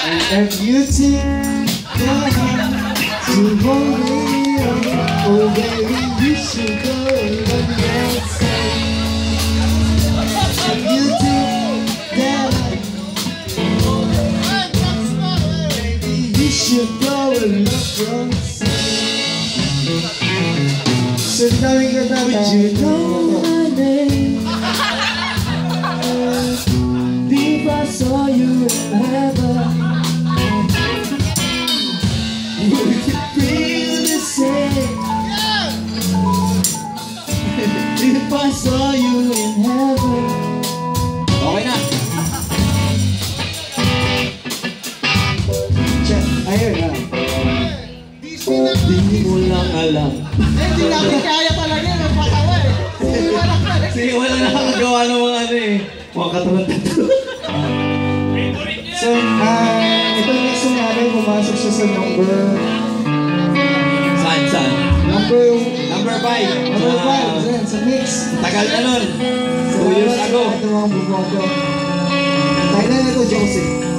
And if you take the hand to hold me on, oh baby, you should go and let me outside. If you take the hand, baby, you should go and look outside. So now we got that. Would you know my name? If I saw you in heaven, would you feel the same? If I saw you in heaven. Okay na. Check. Ayun na. Hindi mo lang alam. Hindi namin kaya talaga yun. Magpatawa eh. Sige, wala nakakagawa ng mga ano eh. Mga katarantado. So, ito yung next namin, pumasok siya sa number... Saan? Number 5. Number 5. Number 5, yan, sa mix. Tagal na nun. So, 2 years ago. ito mga bumoto. Tayo na ito, Joseph.